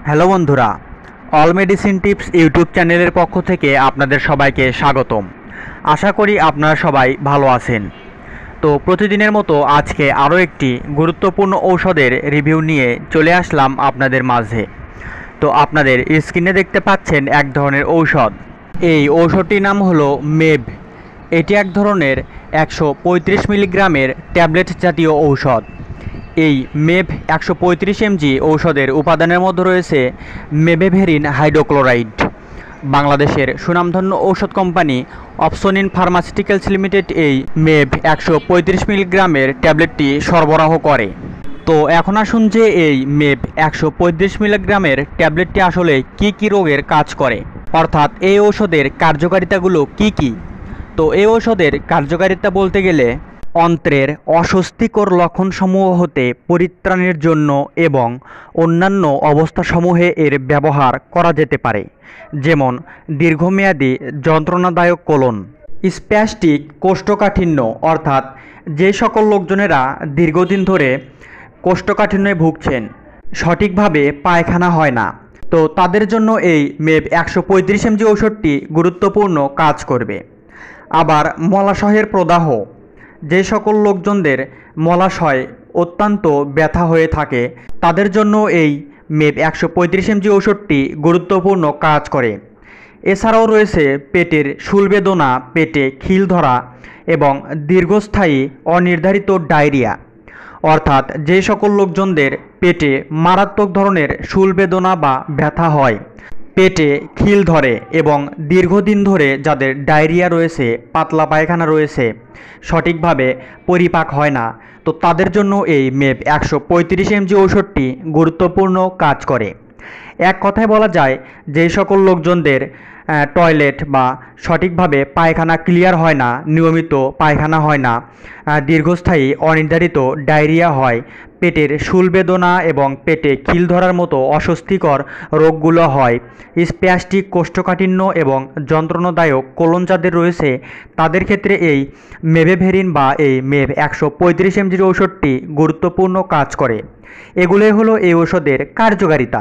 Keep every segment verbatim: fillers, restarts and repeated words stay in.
Hello বন্ধুরা, all medicine tips YouTube চ্যানেলের পক্ষ থেকে আপনাদের সবাইকে স্বাগতম। আশা করি আপনারা সবাই ভালো আছেন। তো প্রতিদিনের মতো আজকে আরও একটি গুরুত্বপূর্ণ ঔষধের রিভিউ নিয়ে চলে আসলাম আপনাদের মাঝে। তো আপনাদের স্ক্রিনে দেখতে পাচ্ছেন এক ধরনের ঔষধ। এই ঔষধটির নাম হলো মেভ। এটি এক ধরনের একশো পঁয়ত্রিশ মিলিগ্রামের ট্যাবলেট জাতীয় ঔষধ। এই মেভ একশো পঁয়ত্রিশ এমজি ঔষধের উপাদানের মধ্যে রয়েছে মেবেভেরিন হাইড্রোক্লোরাইড। বাংলাদেশের সুনামধন্য ঔষধ কোম্পানি অপসনিন ফার্মাসিউটিক্যালস লিমিটেড এই মেভ একশো পঁয়ত্রিশ মিলিগ্রামের ট্যাবলেটটি সরবরাহ করে। তো এখন আসুন যে এই মেভ একশো পঁয়ত্রিশ মিলিগ্রামের ট্যাবলেটটি আসলে কি কি রোগের কাজ করে, অর্থাৎ এই ঔষধের কার্যকারিতাগুলো কি কি। তো এই ঔষধের কার্যকারিতা বলতে গেলে অন্ত্রের অস্বস্তিকর লক্ষণসমূহ হতে পরিত্রাণের জন্য এবং অন্যান্য অবস্থাসমূহে এর ব্যবহার করা যেতে পারে, যেমন দীর্ঘমেয়াদী যন্ত্রণাদায়ক কোলন, স্প্যাস্টিক কোষ্ঠকাঠিন্য, অর্থাৎ যে সকল লোকজনেরা দীর্ঘদিন ধরে কোষ্ঠকাঠিন্যে ভুগছেন, সঠিকভাবে পায়খানা হয় না, তো তাদের জন্য এই মেভ একশো পঁয়ত্রিশ এমজি ঔষধটি গুরুত্বপূর্ণ কাজ করবে। আবার মলাশয়ের প্রদাহ, যে সকল লোকজনদের মলাশয় অত্যন্ত ব্যথা হয়ে থাকে তাদের জন্য এই মেভ একশো পঁয়ত্রিশ এমজি ঔষধটি গুরুত্বপূর্ণ কাজ করে। এছাড়াও রয়েছে পেটের শূলবেদনা, পেটে খিল ধরা এবং দীর্ঘস্থায়ী অনির্ধারিত ডায়রিয়া, অর্থাৎ যে সকল লোকজনদের পেটে মারাত্মক ধরনের শূলবেদনা বা ব্যথা হয়, পেটে খিল ধরে এবং দীর্ঘদিন ধরে যাদের ডায়রিয়া রয়েছে, পাতলা পায়খানা রয়েছে, সঠিকভাবে পরিপাক হয় না, তো তাদের জন্য এই মেভ একশো পঁয়ত্রিশ এমজি ঔষধটি গুরুত্বপূর্ণ কাজ করে। এক কথায় বলা যায় যে সকল লোকজনদের টয়লেট বা সঠিকভাবে পায়খানা ক্লিয়ার হয় না, নিয়মিত পায়খানা হয় না, দীর্ঘস্থায়ী অনির্ধারিত ডায়রিয়া হয়, পেটের শূলবেদনা এবং পেটে খিল ধরার মতো অস্বস্তিকর রোগগুলো হয়, স্প্যাস্টিক কোষ্ঠকাঠিন্য এবং যন্ত্রণাদায়ক কোলন যাদের রয়েছে, তাদের ক্ষেত্রে এই মেবেভেরিন বা এই মেভ একশো পঁয়ত্রিশ এমজির ঔষধটি গুরুত্বপূর্ণ কাজ করে। এগুলোই হলো এই ঔষধের কার্যকারিতা।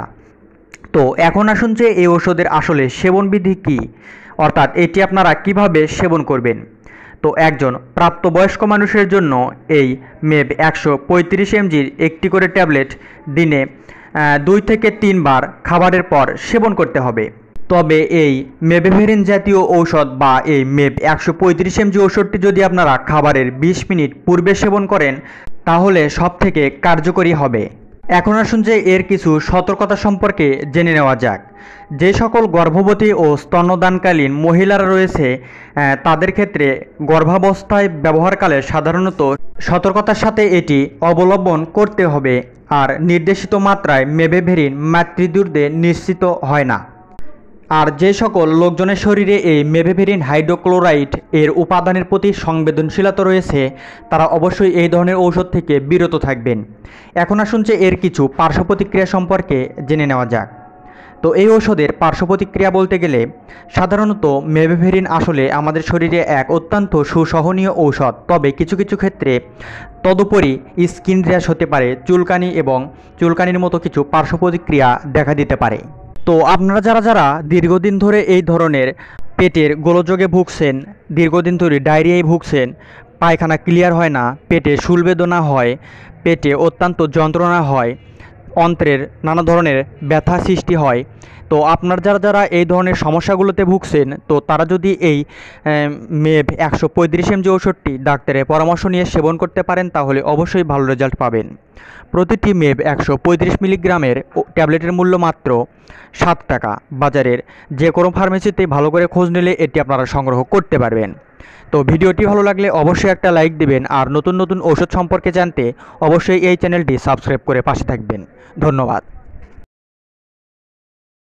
তো এখন আসুন যে এই ঔষধের আসলে সেবনবিধি কী, অর্থাৎ এটি আপনারা কিভাবে সেবন করবেন। তো একজন প্রাপ্তবয়স্ক মানুষের জন্য এই মেভ একশো পঁয়ত্রিশ এমজির একটি করে ট্যাবলেট দিনে দুই থেকে তিনবার খাবারের পর সেবন করতে হবে। তবে এই মেবেভেরিন জাতীয় ঔষধ বা এই মেভ একশো পঁয়ত্রিশ এমজি ঔষধটি যদি আপনারা খাবারের বিশ মিনিট পূর্বে সেবন করেন তাহলে সব থেকে কার্যকরী হবে। এখন আসুন যে এর কিছু সতর্কতা সম্পর্কে জেনে নেওয়া যাক। যে সকল গর্ভবতী ও স্তন্যদানকালীন মহিলারা রয়েছে তাদের ক্ষেত্রে গর্ভাবস্থায় ব্যবহারকালে সাধারণত সতর্কতার সাথে এটি অবলম্বন করতে হবে। আর নির্দেশিত মাত্রায় মেবেভেরিন মাতৃদুগ্ধে নিশ্চিত হয় না। আর যে সকল লোকজনের শরীরে এই মেবেভেরিন হাইড্রোক্লোরাইড এর উপাদানের প্রতি সংবেদনশীলতা রয়েছে তারা অবশ্যই এই ধরনের ঔষধ থেকে বিরত থাকবেন। এখন আসুন যে এর কিছু পার্শ্ব প্রতিক্রিয়া সম্পর্কে জেনে নেওয়া যাক। তো এই ঔষধের পার্শ্ব প্রতিক্রিয়া বলতে গেলে সাধারণত মেবেভেরিন আসলে আমাদের শরীরে এক অত্যন্ত সুসহনীয় ঔষধ, তবে কিছু কিছু ক্ষেত্রে তদুপরি স্কিন র্যাশ হতে পারে, চুলকানি এবং চুলকানির মতো কিছু পার্শ্ব প্রতিক্রিয়া দেখা দিতে পারে। তো আপনারা যারা যারা দীর্ঘদিন ধরে এই ধরনের পেটের গোলযোগে ভুগছেন, দীর্ঘদিন ধরে ডায়রিয়ায় ভুগছেন, পায়খানা ক্লিয়ার হয় না, পেটে শূলবেদনা হয়, পেটে অত্যন্ত যন্ত্রণা হয়, অন্ত্রের নানা ধরনের ব্যথা সৃষ্টি হয়, তো আপনার যারা যারা এই ধরনের সমস্যাগুলোতে ভুগছেন তো তারা যদি এই মেভ একশো পঁয়ত্রিশ এমজি ঔষধটি ডাক্তারের পরামর্শ নিয়ে সেবন করতে পারেন তাহলে অবশ্যই ভালো রেজাল্ট পাবেন। প্রতিটি মেভ একশো পঁয়ত্রিশ মিলিগ্রামের ট্যাবলেটের মূল্য মাত্র সাত টাকা। বাজারের যে কোনো ফার্মেসিতে ভালো করে খোঁজ নিলে এটি আপনারা সংগ্রহ করতে পারবেন। তো ভিডিওটি ভালো লাগলে অবশ্যই একটা লাইক দিবেন, আর নতুন নতুন ঔষধ সম্পর্কে জানতে অবশ্যই এই চ্যানেলটি সাবস্ক্রাইব করে পাশে থাকবেন। ধন্যবাদ।